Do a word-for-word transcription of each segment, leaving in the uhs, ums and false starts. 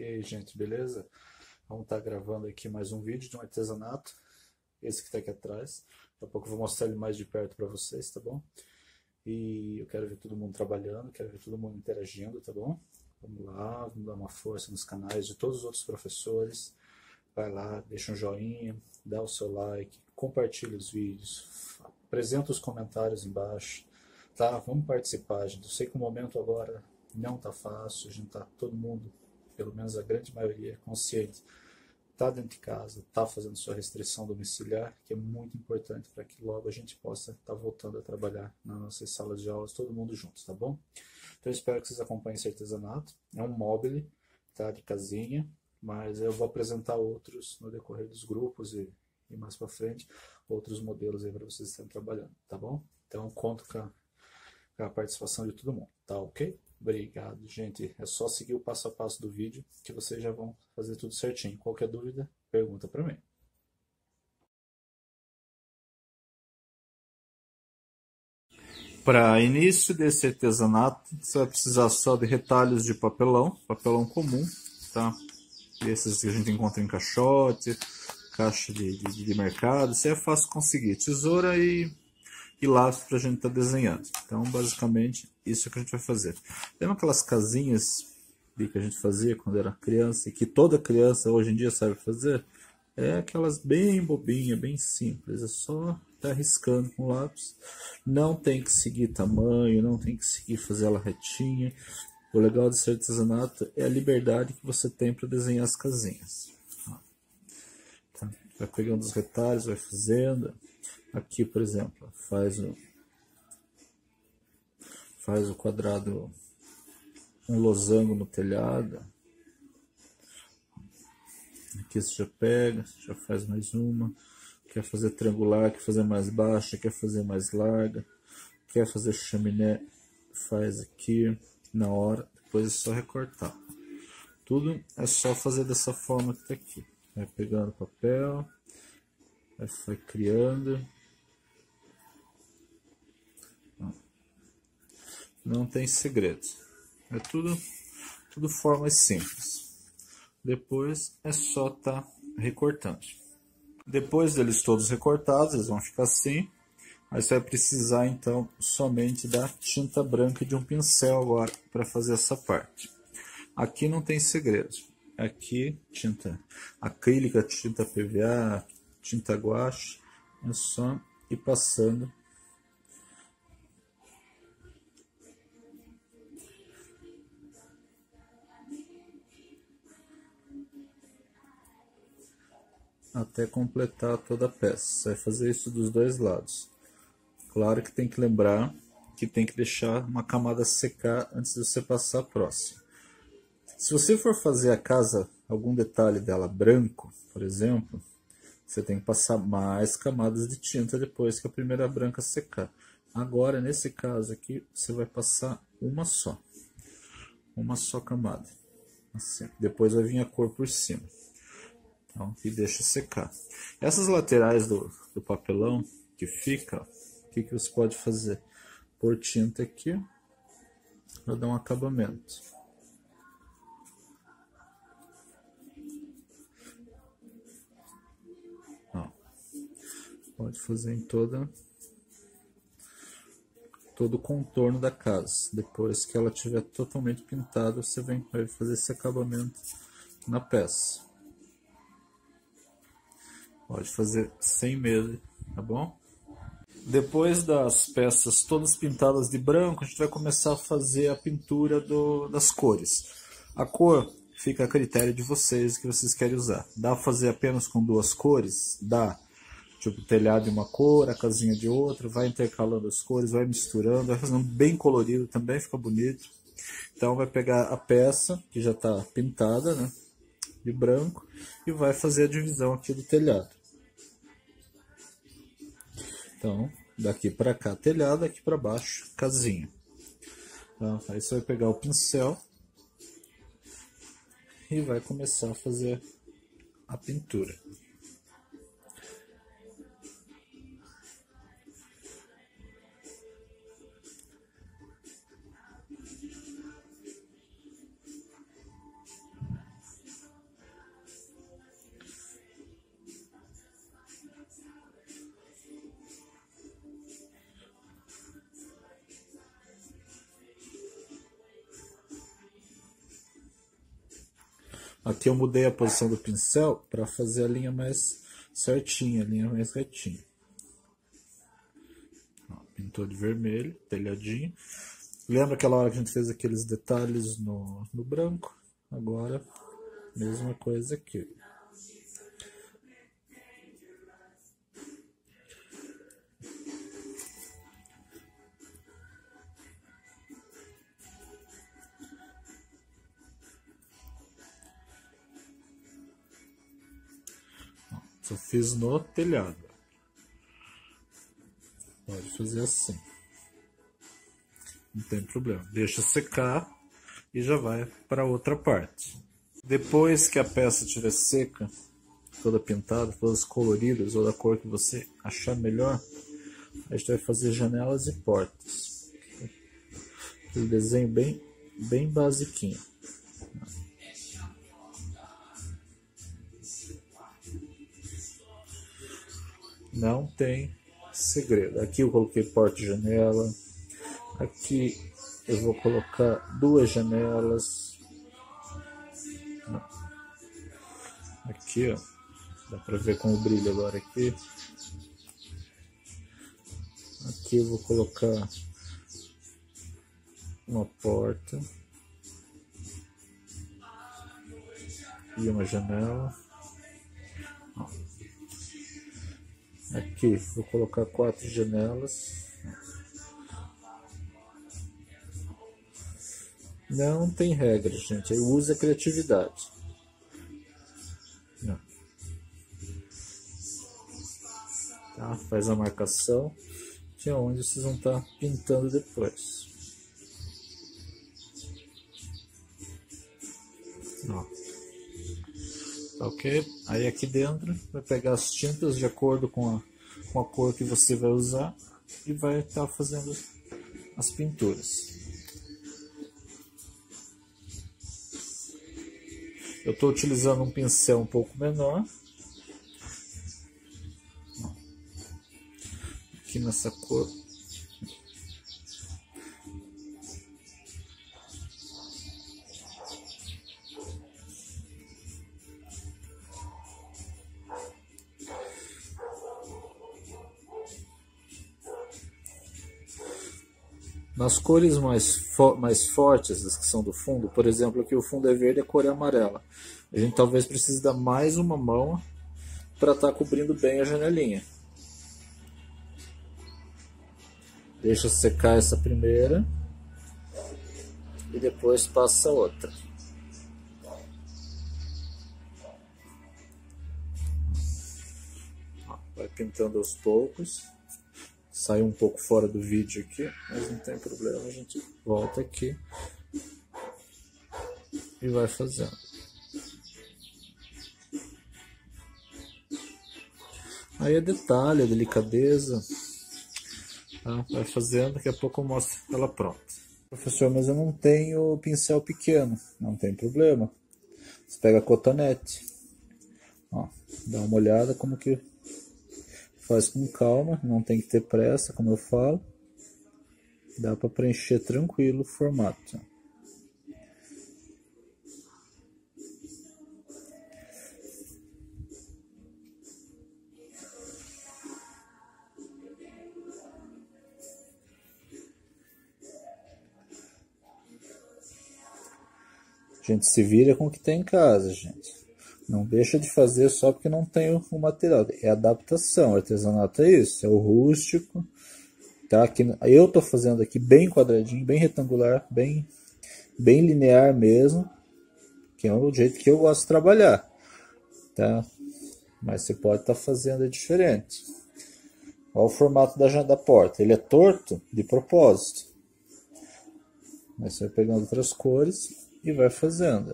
E aí, gente, beleza? Vamos estar gravando aqui mais um vídeo de um artesanato, esse que está aqui atrás. Daqui a pouco eu vou mostrar ele mais de perto para vocês, tá bom? E eu quero ver todo mundo trabalhando, quero ver todo mundo interagindo, tá bom? Vamos lá, vamos dar uma força nos canais de todos os outros professores. Vai lá, deixa um joinha, dá o seu like, compartilha os vídeos, apresenta os comentários embaixo, tá? Vamos participar, gente. Eu sei que o momento agora não tá fácil, a gente tá todo mundo, pelo menos a grande maioria, consciente. Tá dentro de casa, tá fazendo sua restrição domiciliar, que é muito importante para que logo a gente possa estar tá voltando a trabalhar nas nossas salas de aulas, todo mundo juntos, tá bom? Então eu espero que vocês acompanhem esse artesanato. É um mobile, tá? De casinha, mas eu vou apresentar outros no decorrer dos grupos e, e mais para frente, outros modelos aí para vocês estarem trabalhando, tá bom? Então conto com a, com a participação de todo mundo, tá ok? Obrigado, gente. É só seguir o passo a passo do vídeo que vocês já vão fazer tudo certinho. Qualquer dúvida, pergunta para mim. Para início desse artesanato, você vai precisar só de retalhos de papelão, papelão comum, tá? Esses que a gente encontra em caixote, caixa de, de, de mercado, isso é fácil conseguir. Tesoura e, e lápis para a gente estar tá desenhando. Então, basicamente, isso é que a gente vai fazer. Lembra aquelas casinhas que a gente fazia quando era criança e que toda criança hoje em dia sabe fazer? É aquelas bem bobinhas, bem simples. É só estar riscando com lápis. Não tem que seguir tamanho, não tem que seguir fazer ela retinha. O legal desse artesanato é a liberdade que você tem para desenhar as casinhas. Tá? Vai pegando os retalhos, vai fazendo. Aqui, por exemplo, faz o, faz o quadrado, um losango no telhado. Aqui você já pega, já faz mais uma. Quer fazer triangular, quer fazer mais baixa, quer fazer mais larga. Quer fazer chaminé, faz aqui na hora. Depois é só recortar. Tudo é só fazer dessa forma que tá aqui. Vai pegando papel, vai criando. Não tem segredo. É tudo, tudo formas simples. Depois é só estar tá recortando. Depois deles todos recortados, eles vão ficar assim. Aí você vai precisar então somente da tinta branca e de um pincel agora para fazer essa parte. Aqui não tem segredo. Aqui tinta acrílica, tinta P V A, tinta guache. É só ir passando. Até completar toda a peça. Você vai fazer isso dos dois lados. Claro que tem que lembrar que tem que deixar uma camada secar antes de você passar a próxima. Se você for fazer a casa, algum detalhe dela branco, por exemplo, você tem que passar mais camadas de tinta depois que a primeira branca secar. Agora, nesse caso aqui, você vai passar uma só. Uma só camada. Assim. Depois vai vir a cor por cima. Então, e deixa secar. Essas laterais do, do papelão que fica, o que, que você pode fazer? Pôr tinta aqui para dar um acabamento. Ó, pode fazer em toda todo o contorno da casa. Depois que ela estiver totalmente pintada, você vem vai fazer esse acabamento na peça. Pode fazer sem medo, tá bom? Depois das peças todas pintadas de branco, a gente vai começar a fazer a pintura do, das cores. A cor fica a critério de vocês, que vocês querem usar. Dá para fazer apenas com duas cores? Dá. Tipo, o telhado de uma cor, a casinha de outra, vai intercalando as cores, vai misturando, vai fazendo bem colorido também, fica bonito. Então vai pegar a peça, que já está pintada, né, de branco, e vai fazer a divisão aqui do telhado. Então, daqui para cá telhado, daqui para baixo casinha. Então, aí você vai pegar o pincel e vai começar a fazer a pintura. Aqui eu mudei a posição do pincel para fazer a linha mais certinha, a linha mais retinha. Ó, pintou de vermelho, telhadinho. Lembra aquela hora que a gente fez aqueles detalhes no, no branco? Agora, mesma coisa aqui. Só fiz no telhado. Pode fazer assim. Não tem problema. Deixa secar e já vai para outra parte. Depois que a peça estiver seca, toda pintada, todas coloridas ou da cor que você achar melhor, a gente vai fazer janelas e portas. Um desenho bem, bem basiquinho. Não tem segredo. Aqui eu coloquei porta e janela. Aqui eu vou colocar duas janelas. Aqui, ó. Dá pra ver com o brilho agora aqui. Aqui eu vou colocar uma porta e uma janela. Aqui vou colocar quatro janelas. Não tem regra, gente. Aí usa a criatividade. Tá? Faz a marcação de onde vocês vão estar pintando depois. Ó. Tá ok? Aí aqui dentro vai pegar as tintas de acordo com a, com a cor que você vai usar e vai estar fazendo as pinturas. Eu estou utilizando um pincel um pouco menor. Aqui nessa cor. Nas cores mais, fo mais fortes, as que são do fundo, por exemplo, aqui o fundo é verde e a cor é amarela. A gente talvez precise dar mais uma mão para estar cobrindo bem a janelinha. Deixa secar essa primeira e depois passa a outra. Vai pintando aos poucos. Saiu um pouco fora do vídeo aqui, mas não tem problema, a gente volta aqui e vai fazendo. Aí é detalhe, é delicadeza, tá? Vai fazendo, daqui a pouco eu mostro ela pronta. Professor, mas eu não tenho pincel pequeno, não tem problema. Você pega a cotonete, ó, dá uma olhada como que faz com calma, não tem que ter pressa, como eu falo. Dá para preencher tranquilo o formato. A gente se vira com o que tem em casa, gente. Não deixa de fazer só porque não tem o material. É adaptação. O artesanato é isso. É o rústico. Tá? Aqui, eu estou fazendo aqui bem quadradinho, bem retangular, bem, bem linear mesmo. Que é o jeito que eu gosto de trabalhar. Tá? Mas você pode estar tá fazendo diferente. Olha o formato da, da porta. Ele é torto de propósito. Mas você vai pegando outras cores e vai fazendo.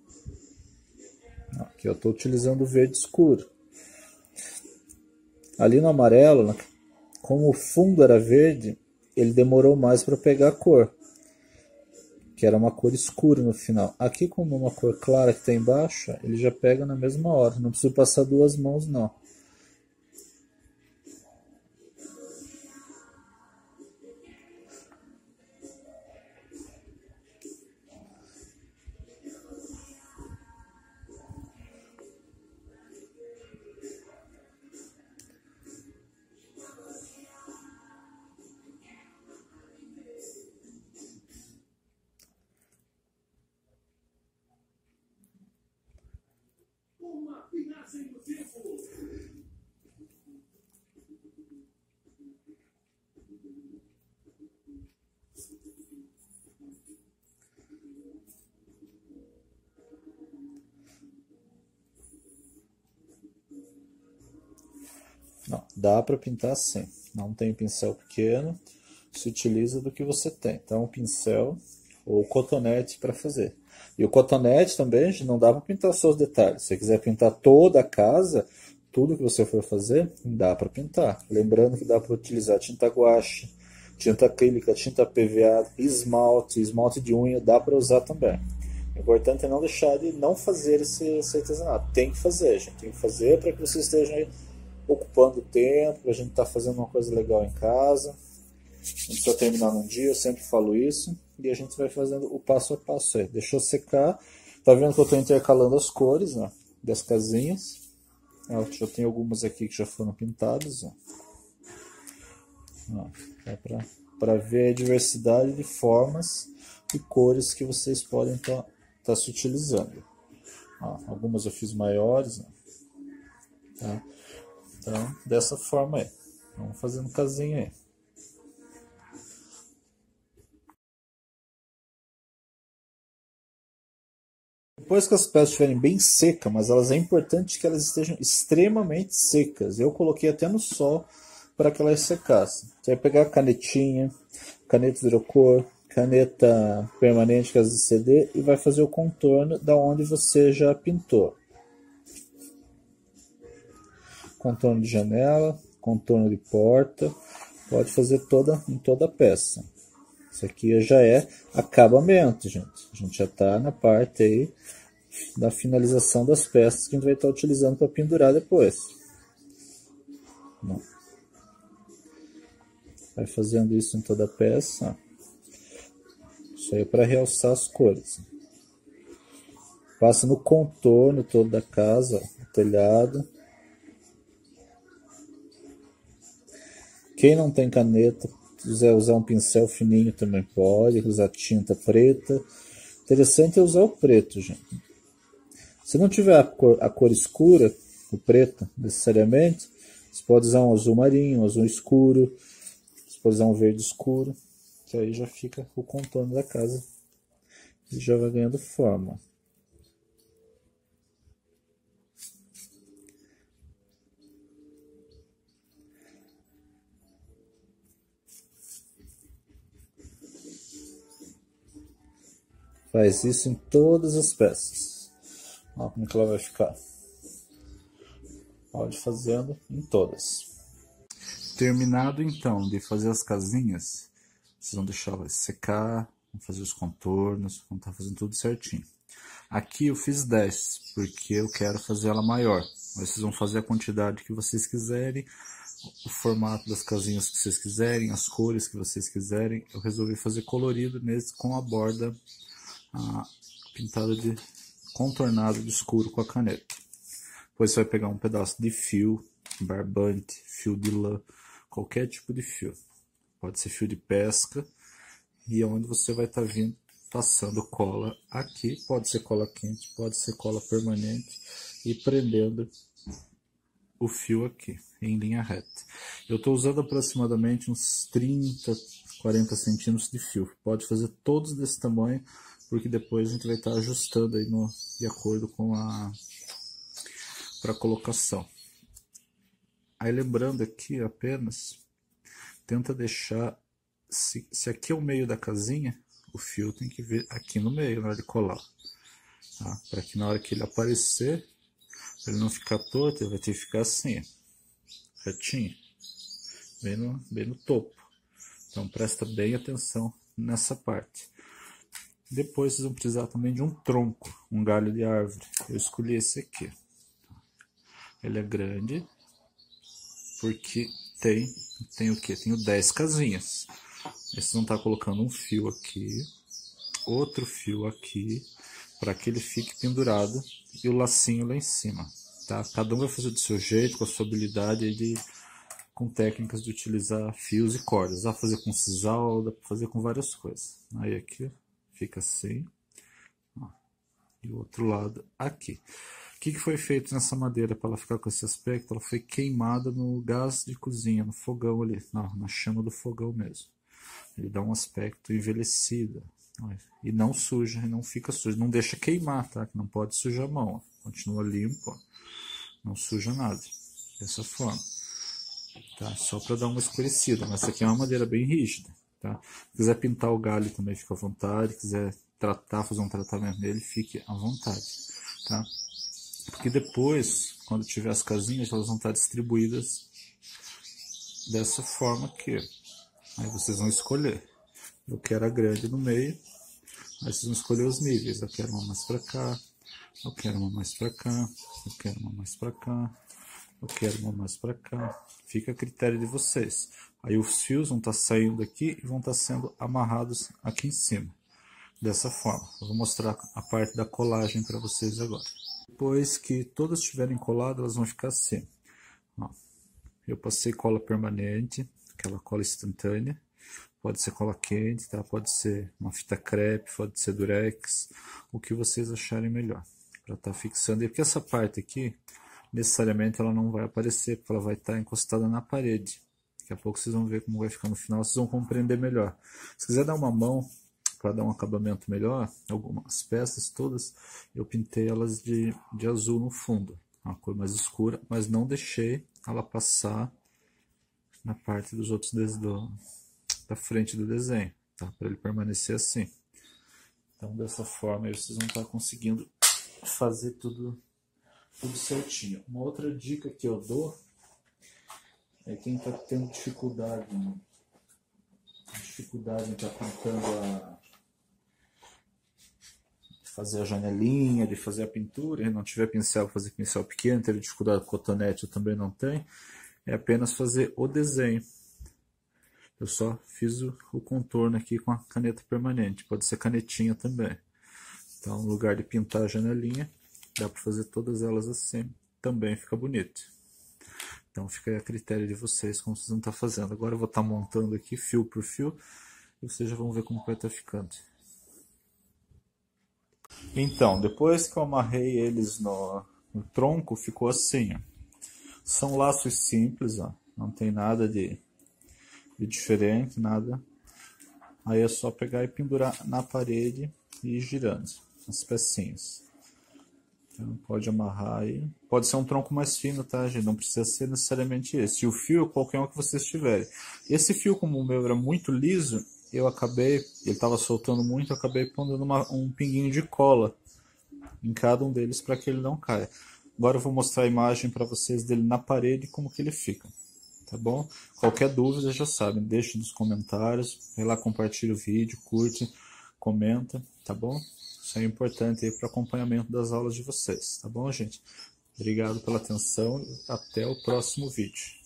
Aqui eu estou utilizando o verde escuro. Ali no amarelo, como o fundo era verde, ele demorou mais para pegar a cor, que era uma cor escura no final. Aqui, como é uma cor clara que está embaixo, ele já pega na mesma hora. Não precisa passar duas mãos, não. Não, dá para pintar sim. Não tem pincel pequeno, se utiliza do que você tem. Então, o pincel ou cotonete para fazer. E o cotonete também não dá para pintar só os detalhes. Se você quiser pintar toda a casa, tudo que você for fazer, dá para pintar. Lembrando que dá para utilizar tinta guache, tinta acrílica, tinta P V A, esmalte, esmalte de unha, dá para usar também. O importante é não deixar de não fazer esse, esse artesanato. Tem que fazer, gente. Tem que fazer para que vocês estejam aí ocupando tempo, para a gente estar tá fazendo uma coisa legal em casa. Não precisa terminar num dia, eu sempre falo isso. E a gente vai fazendo o passo a passo aí. Deixou secar. Tá vendo que eu estou intercalando as cores, né, das casinhas. Ó, já tem algumas aqui que já foram pintadas. Ó. Ó, é para ver a diversidade de formas e cores que vocês podem estar tá, tá se utilizando. Ó, algumas eu fiz maiores. Né, tá? Então, dessa forma aí. Vamos fazendo casinha aí. Depois que as peças estiverem bem secas, mas elas é importante que elas estejam extremamente secas. Eu coloquei até no sol para que elas secassem. Você vai pegar a canetinha, caneta hidrocor, caneta permanente, que é de C D, e vai fazer o contorno da onde você já pintou. Contorno de janela, contorno de porta, pode fazer toda, em toda a peça. Isso aqui já é acabamento, gente. A gente já está na parte aí da finalização das peças que a gente vai estar utilizando para pendurar depois. Bom, vai fazendo isso em toda a peça. Isso aí é para realçar as cores. Passa no contorno todo da casa, o telhado. Quem não tem caneta, quiser usar um pincel fininho também pode, usar tinta preta. Interessante é usar o preto, gente. Se não tiver a cor, a cor escura, o preto necessariamente, você pode usar um azul marinho, um azul escuro, você pode usar um verde escuro, que aí já fica o contorno da casa e já vai ganhando forma. Faz isso em todas as peças. Olha como que ela vai ficar. Pode fazendo em todas. Terminado então de fazer as casinhas, vocês vão deixar ela secar, vão fazer os contornos, vão estar fazendo tudo certinho. Aqui eu fiz dez, porque eu quero fazer ela maior. Mas vocês vão fazer a quantidade que vocês quiserem, o formato das casinhas que vocês quiserem, as cores que vocês quiserem. Eu resolvi fazer colorido nesse com a borda ah, pintada de contornado de escuro com a caneta. Depois você vai pegar um pedaço de fio, barbante, fio de lã, qualquer tipo de fio. Pode ser fio de pesca. E é onde você vai estar vindo passando cola aqui. Pode ser cola quente, pode ser cola permanente. E prendendo o fio aqui, em linha reta. Eu estou usando aproximadamente uns trinta, quarenta centímetros de fio. Pode fazer todos desse tamanho, porque depois a gente vai estar ajustando aí no, de acordo com a para colocação. Aí lembrando aqui apenas, tenta deixar, se, se aqui é o meio da casinha, o fio tem que vir aqui no meio na hora de colar. Tá? Para que na hora que ele aparecer, ele não ficar torto, ele vai ter que ficar assim, retinho, bem no, bem no topo. Então presta bem atenção nessa parte. Depois vocês vão precisar também de um tronco, um galho de árvore. Eu escolhi esse aqui. Ele é grande, porque tem, tem o que? Tenho dez casinhas. Vocês vão estar colocando um fio aqui, outro fio aqui, para que ele fique pendurado, e o lacinho lá em cima. Tá? Cada um vai fazer do seu jeito, com a sua habilidade, de, com técnicas de utilizar fios e cordas. Dá para fazer com sisal, dá para fazer com várias coisas. Aí aqui fica assim, ó, e o outro lado aqui. que, que foi feito nessa madeira para ela ficar com esse aspecto? Ela foi queimada no gás de cozinha, no fogão ali, na, na chama do fogão mesmo. Ele dá um aspecto envelhecido. E não suja, e não fica sujo. Não deixa queimar, tá? Que não pode sujar a mão. Ó. Continua limpo, ó. Não suja nada. Dessa forma. Tá? Só para dar uma escurecida. Mas essa aqui é uma madeira bem rígida. Tá? Se quiser pintar o galho também fica à vontade. Se quiser tratar, fazer um tratamento nele, fique à vontade. Tá? Porque depois, quando tiver as casinhas, elas vão estar distribuídas dessa forma aqui. Aí vocês vão escolher. Eu quero a grande no meio. Aí vocês vão escolher os níveis. Eu quero uma mais para cá. Eu quero uma mais para cá. Eu quero uma mais para cá. Eu quero uma mais para cá. Fica a critério de vocês. Aí os fios vão estar saindo daqui e vão estar sendo amarrados aqui em cima. Dessa forma. Eu vou mostrar a parte da colagem para vocês agora. Depois que todas estiverem coladas, elas vão ficar assim. Ó, eu passei cola permanente, aquela cola instantânea. Pode ser cola quente, tá? Pode ser uma fita crepe, pode ser durex, o que vocês acharem melhor. Para estar tá fixando. E porque essa parte aqui, necessariamente ela não vai aparecer, porque ela vai estar tá encostada na parede. Daqui a pouco vocês vão ver como vai ficar no final, vocês vão compreender melhor. Se quiser dar uma mão para dar um acabamento melhor, algumas peças todas, eu pintei elas de, de azul no fundo, uma cor mais escura, mas não deixei ela passar na parte dos outros do, da frente do desenho, tá? Para ele permanecer assim. Então dessa forma aí vocês vão estar conseguindo fazer tudo, tudo certinho. Uma outra dica que eu dou é quem está tendo dificuldade, dificuldade em estar tá pintando a fazer a janelinha, de fazer a pintura, e não tiver pincel, fazer pincel pequeno, teve dificuldade com cotonete, eu também não tenho, é apenas fazer o desenho. Eu só fiz o, o contorno aqui com a caneta permanente, pode ser canetinha também. Então, no lugar de pintar a janelinha, dá para fazer todas elas assim, também fica bonito. Então, fica aí a critério de vocês, como vocês vão estar fazendo. Agora eu vou estar montando aqui fio por fio, e vocês já vão ver como vai estar ficando. Então, depois que eu amarrei eles no, no tronco, ficou assim, ó. São laços simples, ó. Não tem nada de, de diferente, nada. Aí é só pegar e pendurar na parede e ir girando as pecinhas. Então, pode amarrar aí. Pode ser um tronco mais fino, tá, gente? Não precisa ser necessariamente esse. E o fio, qualquer um que vocês tiverem. Esse fio, como o meu era muito liso, eu acabei, ele estava soltando muito, eu acabei pondo uma, um pinguinho de cola em cada um deles para que ele não caia. Agora eu vou mostrar a imagem para vocês dele na parede, como que ele fica, tá bom? Qualquer dúvida já sabem, deixe nos comentários, vai lá, compartilha o vídeo, curte, comenta, tá bom? Isso é importante aí para o acompanhamento das aulas de vocês, tá bom, gente? Obrigado pela atenção e até o próximo vídeo.